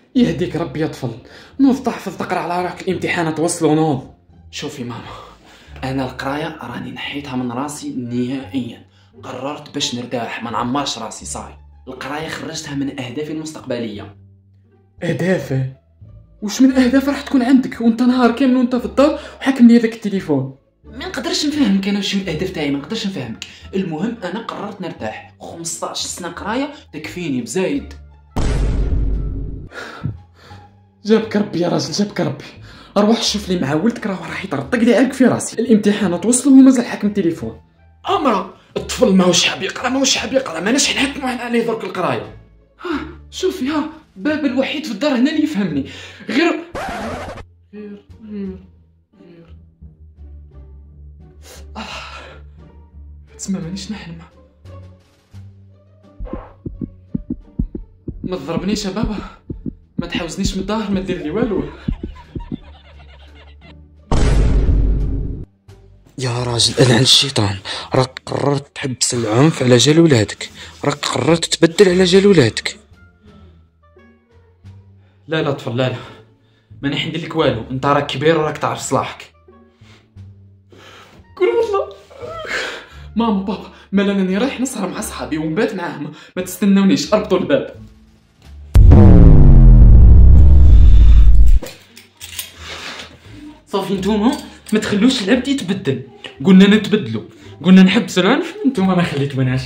يهديك ربي يا طفل، نوض تحفظ تقرا على روحك، الامتحانات وصلوا نوض. شوفي ماما، انا القرايه راني نحيتها من راسي نهائيا، قررت باش نرتاح ما نعمرش راسي صاي. القرايه خرجتها من اهدافي المستقبليه. اهدافه؟ وش من اهداف راح تكون عندك وانت نهار كامل وانت في الدار وحاكم لي هذاك التليفون؟ ما نقدرش نفهمك انا وش من الاهداف تاعي، ما نقدرش نفهمك. المهم انا قررت نرتاح، 15 سنه قرايه تكفيني بزايد. جابك ربي يا راجل، جابك ربي. اروح شوف لي مع ولدك راه راح يطرطق لي عليك في راسي. الامتحانات وصلوا ومازال حاكم التليفون. امرا الطفل ماهوش حاب يقرا، ماهوش حاب يقرا، ماناش نحكموا عليه درك القرايه. ها شوفي، ها باب الوحيد في الدار هنا اللي يفهمني. غير غير تسمى مانيش نحلم. ما تضربنيش يا بابا، ما تحوزنيش من الدار، ما دير لي والو. يا راجل العن الشيطان، راك قررت تحبس العنف على جال ولادك، راك قررت تبدل على جال ولادك. لا لا طفل، لا لا ماني حندير لك والو، انت راك كبير وراك تعرف صلاحك. قول والله. ماما بابا مالا راني رايح نسهر مع صحابي ونبات معاهم، ما تستنونيش، اربطوا الباب. صافي نتوما ما تخلوش العبد يتبدل، قلنا نتبدلوا، قلنا نحبس العنف، نتوما ما خليتوناش.